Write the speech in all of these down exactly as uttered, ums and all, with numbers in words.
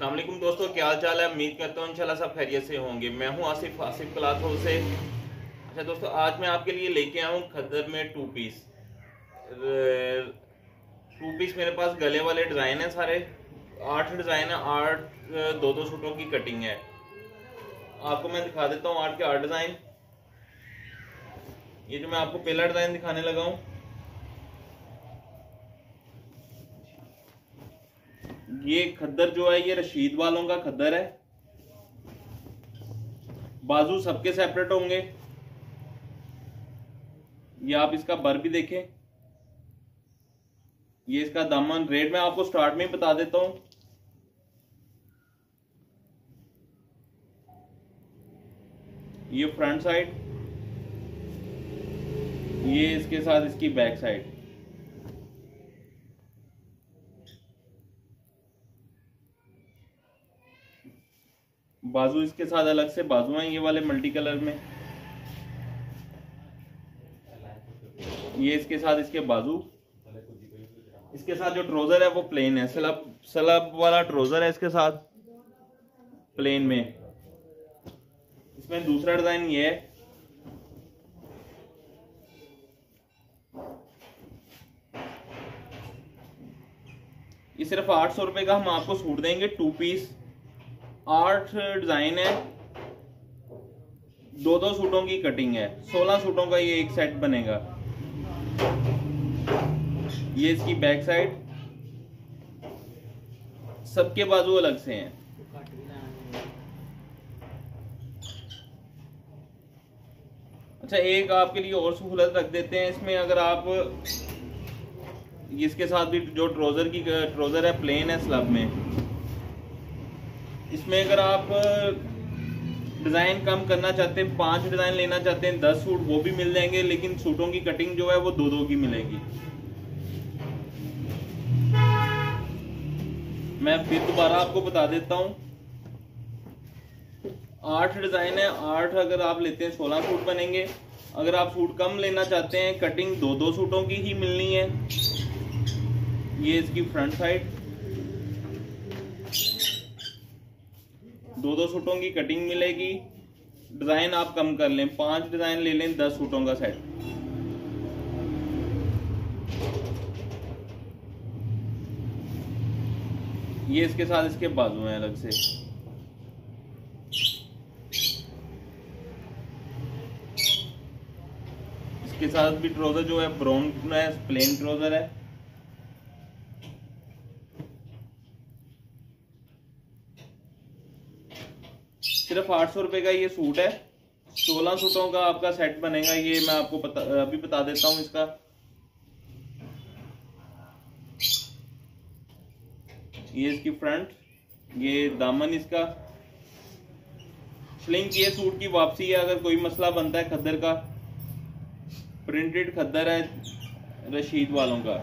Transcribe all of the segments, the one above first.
अस्सलाम वालेकुम दोस्तों, क्या हाल चाल है। उम्मीद करता हूँ इंशाल्लाह सब खैरियत से होंगे। मैं हूँ आसिफ आसिफ क्लॉथ हाउस से। अच्छा दोस्तों, आज मैं आपके लिए लेके आया हूँ खद्दर में टू पीस। टू पीस मेरे पास गले वाले डिज़ाइन है सारे, आठ डिज़ाइन है, आठ दो दो सूटों की कटिंग है। आपको मैं दिखा देता हूँ आठ के आठ डिज़ाइन। ये जो मैं आपको पहला डिज़ाइन दिखाने लगा हूँ, ये खद्दर जो है ये रशीद वालों का खद्दर है। बाजू सबके सेपरेट होंगे। ये आप इसका बर भी देखें। ये इसका दामन रेट मैं आपको स्टार्ट में ही बता देता हूं। ये फ्रंट साइड, ये इसके साथ इसकी बैक साइड। बाजू इसके साथ अलग से बाजू हैं, ये वाले मल्टी कलर में। ये इसके साथ इसके बाजू। इसके साथ जो ट्राउजर है वो प्लेन है, सलब सलब वाला ट्राउजर है इसके साथ प्लेन में। इसमें दूसरा डिजाइन ये है। ये सिर्फ आठ सौ रुपए का हम आपको सूट देंगे, टू पीस। आठ डिजाइन है, दो दो सूटों की कटिंग है, सोलह सूटों का ये एक सेट बनेगा। ये इसकी बैक साइड, सबके बाजू अलग से हैं। अच्छा, एक आपके लिए और सहूलत रख देते हैं इसमें। अगर आप इसके साथ भी जो ट्राउजर की ट्राउजर है प्लेन है स्लब में, इसमें अगर आप डिजाइन कम करना चाहते हैं, पांच डिजाइन लेना चाहते हैं, दस सूट, वो भी मिल जाएंगे। लेकिन सूटों की कटिंग जो है वो दो दो की मिलेगी। मैं फिर दोबारा आपको बता देता हूं, आठ डिजाइन है, आठ अगर आप लेते हैं सोलह सूट बनेंगे। अगर आप सूट कम लेना चाहते हैं, कटिंग दो दो सूटों की ही मिलनी है। ये इसकी फ्रंट साइड, दो दो सूटों की कटिंग मिलेगी। डिजाइन आप कम कर लें, पांच डिजाइन ले लें, दस सूटों का सेट। ये इसके साथ इसके बाजू हैं अलग से। इसके साथ भी ट्राउजर जो है ब्राउन है, प्लेन ट्राउजर है। सिर्फ आठ सौ रुपए का ये सूट है, सोलह सूटों का आपका सेट बनेगा। ये मैं आपको पता, अभी बता देता हूं इसका। ये इसकी फ्रंट, ये दामन इसका। श्लिंक, ये सूट की वापसी है अगर कोई मसला बनता है खद्दर का। प्रिंटेड खद्दर है रशीद वालों का।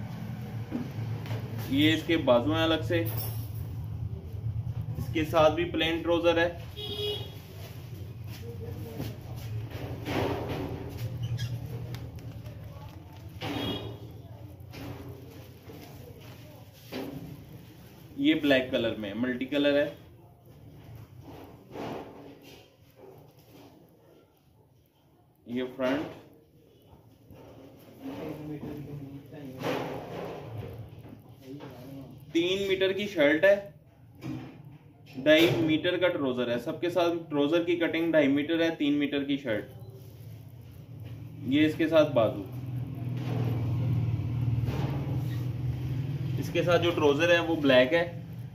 ये इसके बाजू हैं अलग से। इसके साथ भी प्लेन ट्राउजर है। ये ब्लैक कलर में मल्टी कलर है। ये फ्रंट, तीन मीटर की शर्ट है, ढाई मीटर का ट्राउजर है। सबके साथ ट्राउजर की कटिंग ढाई मीटर है, तीन मीटर की शर्ट। ये इसके साथ बाजू। इसके साथ जो ट्राउजर है वो ब्लैक है।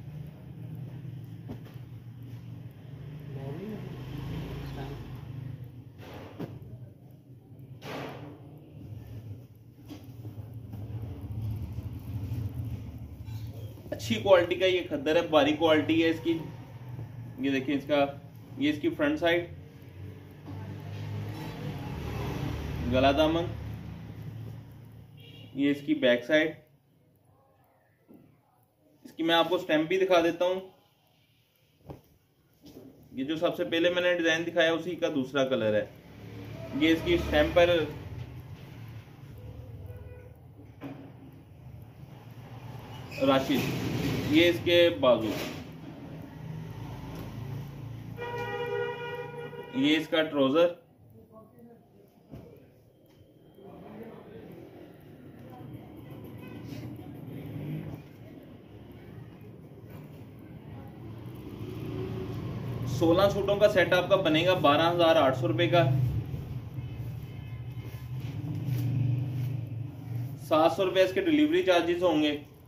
अच्छी क्वालिटी का ये खद्दर है, बारीक क्वालिटी है इसकी। ये देखिए इसका, ये इसकी फ्रंट साइड, गला दामन। ये इसकी बैक साइड। इसकी मैं आपको स्टैम्प भी दिखा देता हूं। ये जो सबसे पहले मैंने डिजाइन दिखाया उसी का दूसरा कलर है। ये इसकी स्टैम्प पर राशिद, ये इसके बाजू। ये इसका ट्राउजर, सोलह सूटों का सेट आपका बनेगा बारह हजार आठ सौ रुपए का। सात सौ रुपए इसके डिलीवरी चार्जेस होंगे।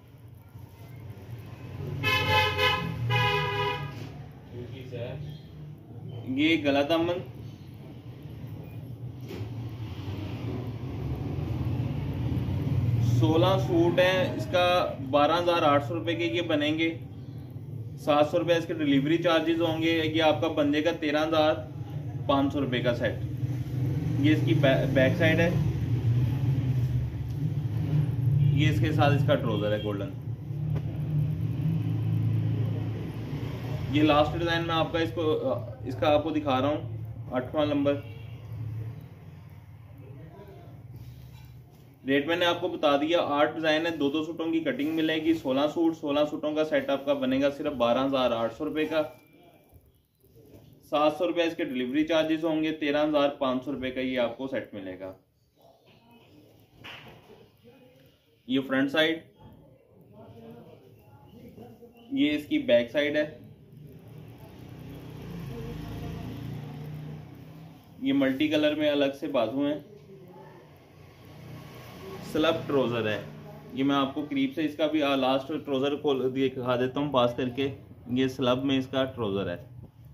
ये गलत अमन, सोलह सूट है, इसका बारह हजार आठ सौ रुपए के ये बनेंगे। सात सौ रुपये इसके डिलीवरी चार्जेस होंगे। ये आपका बन जाएगा तेरह हजार पाँच सौ रुपये का सेट। ये इसकी बैक साइड है। ये इसके साथ इसका ट्राउजर है गोल्डन। ये लास्ट डिजाइन में आपका इसको इसका आपको दिखा रहा हूँ, आठवां नंबर। रेट मैंने आपको बता दिया, आठ डिजाइन है, दो दो सूटों की कटिंग मिलेगी। सोलह सूट, सोलह सूटों का सेट आपका बनेगा सिर्फ बारह हजार आठ सौ रुपए का। सात सौ रुपए इसके डिलीवरी चार्जेस होंगे। तेरह हजार पाँच सौ रुपए का ये आपको सेट मिलेगा। ये फ्रंट साइड, ये इसकी बैक साइड है। ये मल्टी कलर में अलग से बाजू हैं। स्लब ट्राउजर है। ये मैं आपको करीब से इसका भी लास्ट ट्राउजर को दिखा देता हूँ पास करके। ये स्लब में इसका ट्राउजर है।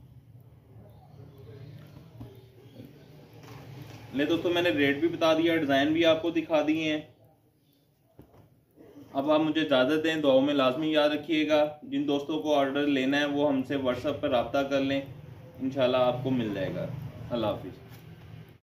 ले दोस्तों, मैंने रेट भी बता दिया, डिजाइन भी आपको दिखा दिए हैं। अब आप मुझे इजाजत दें, दुआओं में लाजमी याद रखिएगा। जिन दोस्तों को ऑर्डर लेना है वो हमसे व्हाट्सएप पर रब्ता कर लें, इंशाल्लाह आपको मिल जाएगा। अल्लाह हाफिज़।